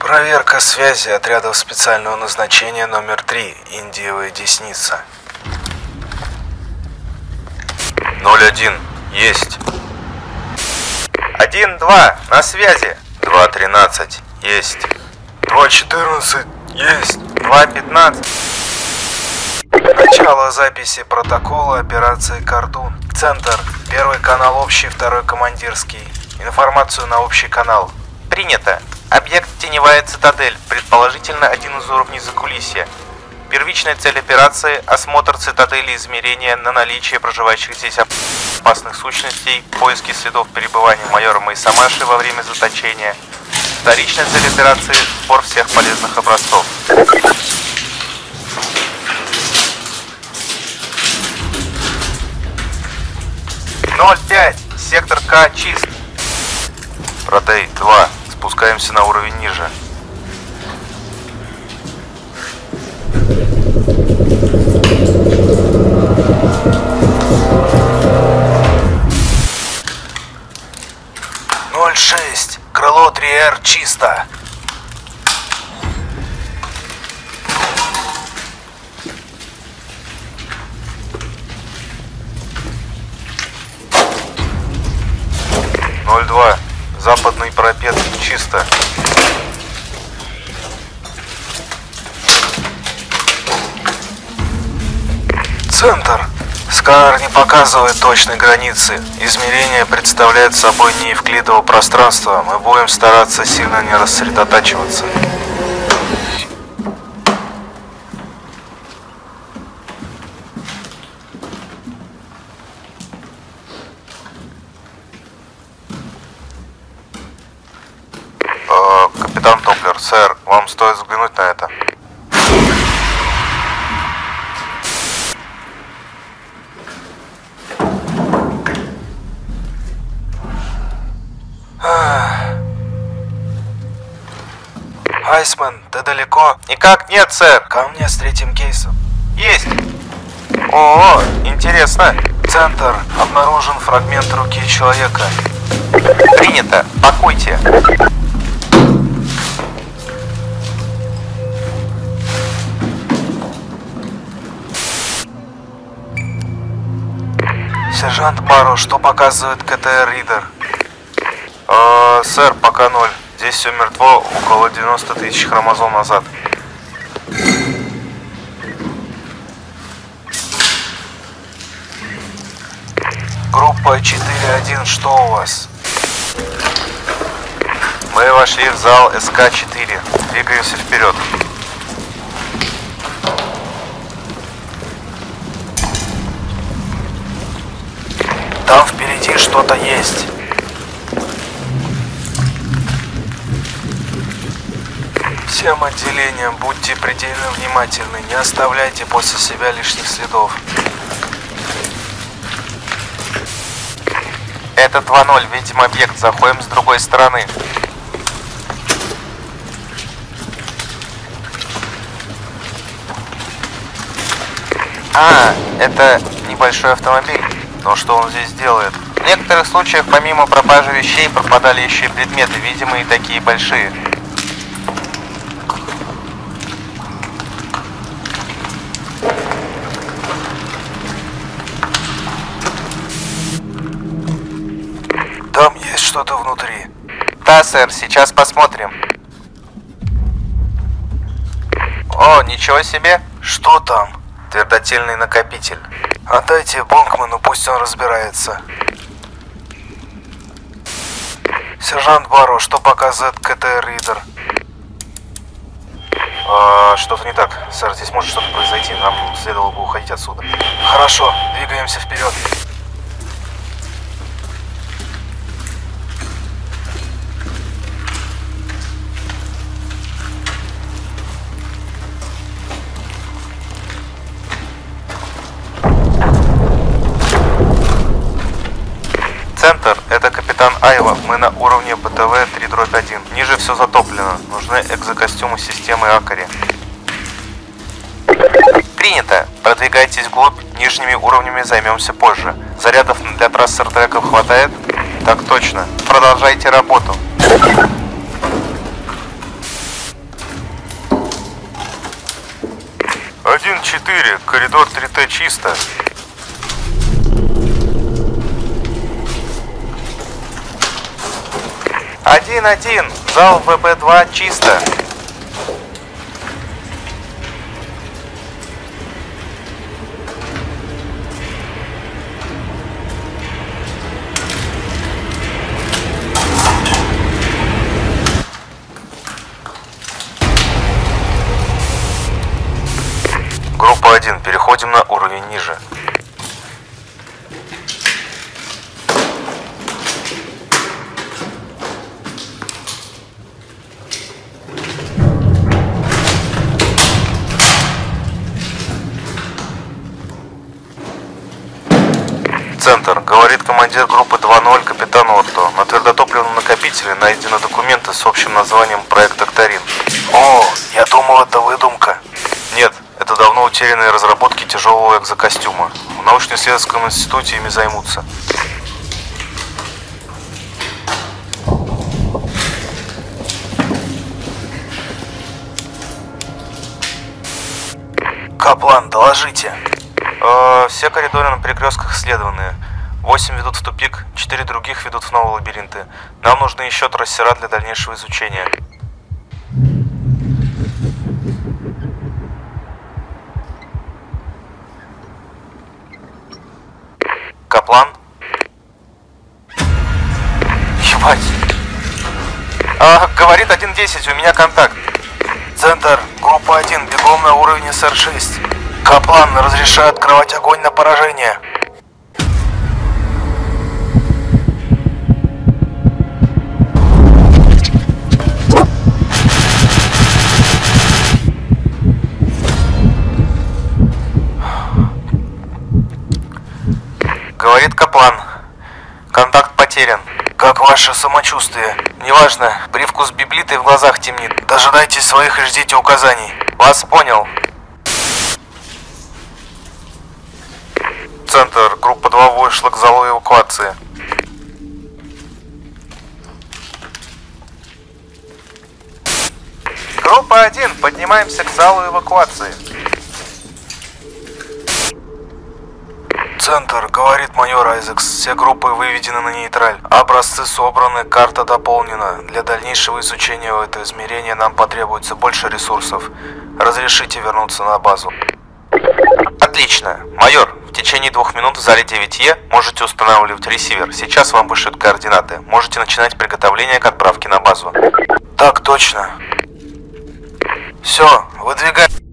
Проверка связи отрядов специального назначения номер 3, Индиевая Десница. 01, есть. 1-2, на связи. 2-13, есть. 2-14, есть. 2-15. Начало записи протокола операции «Кордун». Центр. Первый канал общий, второй командирский. Информацию на общий канал. Принято. Объект «Теневая цитадель», предположительно один из уровней закулисья. Первичная цель операции – осмотр цитадели, измерения на наличие проживающих здесь опасных сущностей, поиски следов перебывания майора Майсамаши во время заточения. Вторичная цель операции – сбор всех полезных образцов. «05, сектор К чист». Протей 2, спускаемся на уровень ниже. «06, крыло 3Р чисто». «02, западный парапет, чисто». Центр. Сканер не показывает точной границы. Измерение представляет собой неевклидово пространство. Мы будем стараться сильно не рассредотачиваться. Капитан Топлер, сэр, вам стоит взглянуть на это. Айсман, ты далеко? Никак нет, сэр. Ко мне с третьим кейсом. Есть. О, интересно. Центр. Обнаружен фрагмент руки человека. Принято. Пакуйте. Сержант Баро, что показывает КТР-ридер? Сэр, пока 0. Здесь все мертво, около 90 тысяч хромозом назад. Группа 4-1, что у вас? Мы вошли в зал СК-4. Двигаемся вперед. Там впереди что-то есть. Всем отделениям будьте предельно внимательны, не оставляйте после себя лишних следов. Это 2-0, видим объект, заходим с другой стороны. Это небольшой автомобиль. Но что он здесь делает? В некоторых случаях, помимо пропажи вещей, пропадали еще и предметы, видимо, и такие большие. Там есть что-то внутри. Да, сэр, сейчас посмотрим. О, ничего себе. Что там? Твердотельный накопитель. Отдайте Бонкману, пусть он разбирается. Сержант Баро, что показывает КТР-ридер? Что-то не так. Сэр, здесь может что-то произойти. Нам следовало бы уходить отсюда. Хорошо, двигаемся вперед. Центр, это капитан Айва. Мы на уровне БТВ 3/1. Ниже все затоплено. Нужны экзокостюмы системы Акари. Принято. Продвигайтесь вглубь. Нижними уровнями займемся позже. Зарядов для трассер-треков хватает? Так точно. Продолжайте работу. 1-4, коридор 3Т чисто. 1-1, зал ВБ-2 чисто. Группа 1, переходим на уровень ниже. Центр. Говорит командир группы 2-0 капитан Отто. На твердотопливном накопителе найдены документы с общим названием «Проект Октарин». О, я думал, это выдумка. Нет, это давно утерянные разработки тяжелого экзокостюма. В научно-исследовательском институте ими займутся. Каплан, доложите. Все коридоры на перекрестках исследованы. 8 ведут в тупик, 4 других ведут в новые лабиринты. Нам нужны еще трассера для дальнейшего изучения. Каплан? Ебать. Говорит 1-10, у меня контакт. Центр, группа 1, бегом на уровень СР-6. Каплан, разрешаю открывать огонь на поражение. Говорит Каплан. Контакт потерян. Как ваше самочувствие? Неважно, привкус библиты в глазах темнит. Дожидайтесь своих и ждите указаний. Вас понял. Центр, группа 2 вышла к залу эвакуации. Группа 1, поднимаемся к залу эвакуации. Центр, говорит майор Айзекс. Все группы выведены на нейтраль. Образцы собраны, карта дополнена. Для дальнейшего изучения этого измерения нам потребуется больше ресурсов. Разрешите вернуться на базу. Отлично. Майор, в течение 2 минут в зале 9Е можете устанавливать ресивер. Сейчас вам вышлют координаты. Можете начинать приготовление к отправке на базу. Так точно. Все, выдвигаем.